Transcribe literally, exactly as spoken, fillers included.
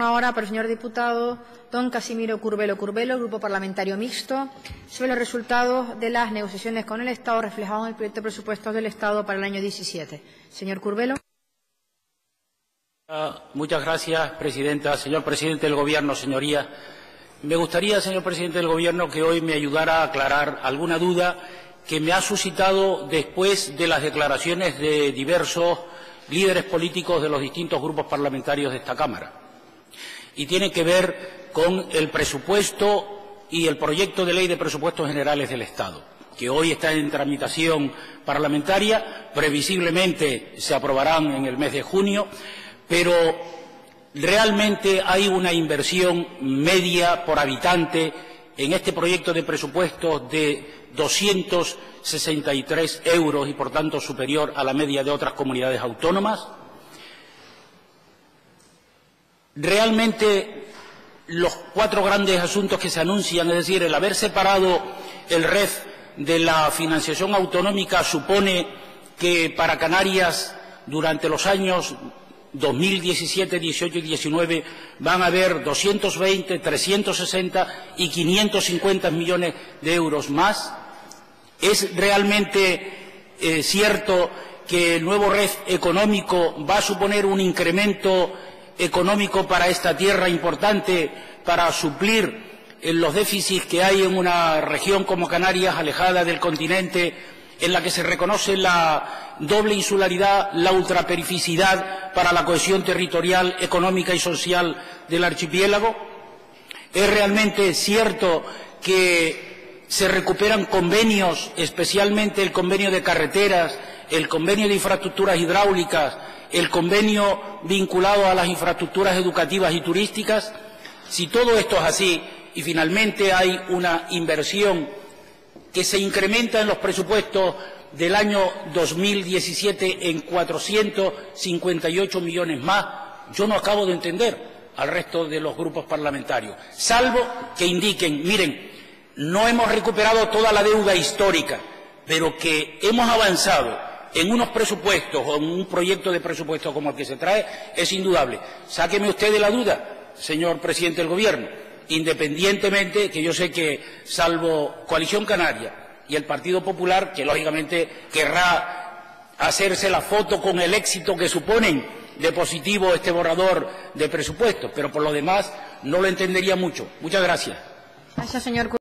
turno ahora para el señor diputado don Casimiro Curbelo Curbelo, Grupo Parlamentario Mixto, sobre los resultados de las negociaciones con el Estado reflejados en el proyecto de presupuestos del Estado para el año diecisiete. Señor Curbelo. Muchas gracias, presidenta. Señor presidente del Gobierno, señorías, me gustaría, señor presidente del Gobierno, que hoy me ayudara a aclarar alguna duda que me ha suscitado después de las declaraciones de diversos líderes políticos de los distintos grupos parlamentarios de esta Cámara. Y tiene que ver con el presupuesto y el proyecto de ley de presupuestos generales del Estado, que hoy está en tramitación parlamentaria. Previsiblemente se aprobarán en el mes de junio, pero realmente hay una inversión media por habitante en este proyecto de presupuestos de doscientos sesenta y tres euros y, por tanto, superior a la media de otras comunidades autónomas. Realmente, los cuatro grandes asuntos que se anuncian, es decir, el haber separado el R E F de la financiación autonómica, supone que para Canarias, durante los años dos mil diecisiete, dieciocho y diecinueve, van a haber doscientos veinte, trescientos sesenta y quinientos cincuenta millones de euros más. ¿Es realmente eh, cierto que el nuevo R E F económico va a suponer un incremento económico para esta tierra importante para suplir eh, los déficits que hay en una región como Canarias, alejada del continente, en la que se reconoce la doble insularidad, la ultraperificidad para la cohesión territorial, económica y social del archipiélago? ¿Es realmente cierto que se recuperan convenios, especialmente el convenio de carreteras, el convenio de infraestructuras hidráulicas, el convenio vinculado a las infraestructuras educativas y turísticas? Si todo esto es así y finalmente hay una inversión que se incrementa en los presupuestos del año dos mil diecisiete en cuatrocientos cincuenta y ocho millones más, yo no acabo de entender al resto de los grupos parlamentarios, salvo que indiquen, miren, no hemos recuperado toda la deuda histórica, pero que hemos avanzado en unos presupuestos o en un proyecto de presupuesto como el que se trae, es indudable. Sáqueme usted de la duda, señor presidente del Gobierno, independientemente que yo sé que, salvo Coalición Canaria y el Partido Popular, que lógicamente querrá hacerse la foto con el éxito que suponen de positivo este borrador de presupuesto, pero por lo demás no lo entendería mucho. Muchas gracias. Gracias, señor